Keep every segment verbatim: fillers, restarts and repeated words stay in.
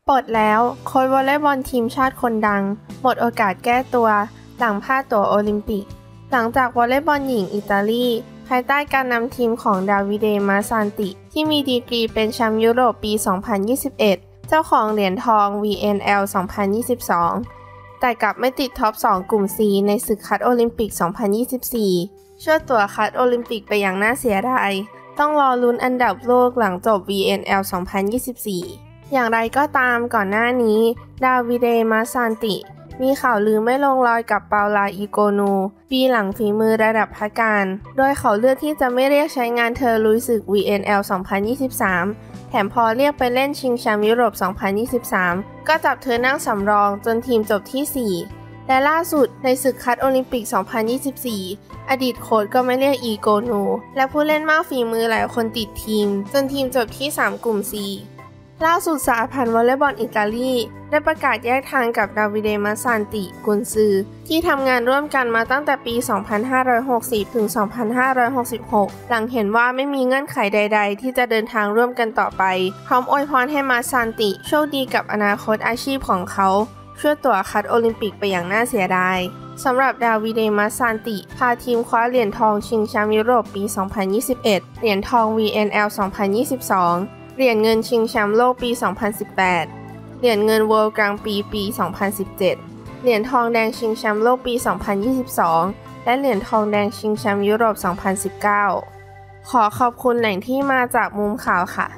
ปลดแล้วโค้ชวอลเลย์บอลทีมชาติคนดังหมดโอกาสแก้ตัวหลังพลาดตั๋วโอลิมปิกหลังจากวอลเลย์บอลหญิงอิตาลีภายใต้การนำทีมของดาวิเด มาซานติที่มีดีกรีเป็นแชมป์ยุโรปปี สองพันยี่สิบเอ็ด เจ้าของเหรียญทอง วี เอ็น แอล สองพันยี่สิบสอง แต่กลับไม่ติดท็อป สอง กลุ่ม C ในศึกคัดโอลิมปิก สองพันยี่สิบสี่ ช่วยตั๋วคัดโอลิมปิกไปอย่างน่าเสียดายต้องรอลุ้นอันดับโลกหลังจบ วี เอ็น แอล สองพันยี่สิบสี่ อย่างไรก็ตามก่อนหน้านี้ดาวิเด มาซานติมีข่าวลือไม่ลงรอยกับเปาลา อีโกนูปีหลังฝีมือระดับพักการโดยเขาเลือกที่จะไม่เรียกใช้งานเธอลุยศึก วี เอ็น แอล สองพันยี่สิบสาม แถมพอเรียกไปเล่นชิงแชมป์ยุโรป สองพันยี่สิบสาม ก็จับเธอนั่งสำรองจนทีมจบที่ สี่ และล่าสุดในศึกคัดโอลิมปิก สองพันยี่สิบสี่ อดีตโค้ชก็ไม่เรียกอีโกนูและผู้เล่นมากฝีมือหลายคนติดทีมจนทีมจบที่ สาม กลุ่ม Cล่าสุดสหพันธ์วอลเลย์บอลอิตาลีได้ประกาศแยกทางกับดาวิเด มาซานติกุนซือที่ทำงานร่วมกันมาตั้งแต่ปี สองพันห้าร้อยหกสิบ ถึง สองพันห้าร้อยหกสิบหก หลังเห็นว่าไม่มีเงื่อนไขใดๆที่จะเดินทางร่วมกันต่อไปพร้อมอวยพรให้มาซานติโชคดีกับอนาคตอาชีพของเขาช่วยตั๋วคัดโอลิมปิกไปอย่างน่าเสียดายสำหรับดาวิเด มาซานติพาทีมคว้าเหรียญทองชิงแชมป์ยุโรปปี สองพันยี่สิบเอ็ด เหรียญทอง วี เอ็น แอล สองพันยี่สิบสองเหรียญเงินชิงแชมป์โลกปี สองพันสิบแปด เหรียญเงิน World กลางปีปี สองพันสิบเจ็ด เหรียญทองแดงชิงแชมป์โลกปี สองพันยี่สิบสอง และเหรียญทองแดงชิงแชมป์ยุโรป สองพันสิบเก้า ขอขอบคุณแหล่งที่มาจากมุมข่าวค่ะ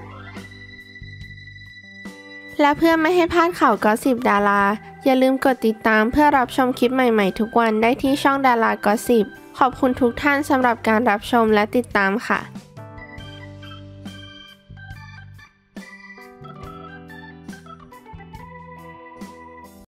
และเพื่อไม่ให้พลาดข่าวกอสซิปดาราอย่าลืมกดติดตามเพื่อรับชมคลิปใหม่ๆทุกวันได้ที่ช่องดารากอสซิปขอบคุณทุกท่านสำหรับการรับชมและติดตามค่ะ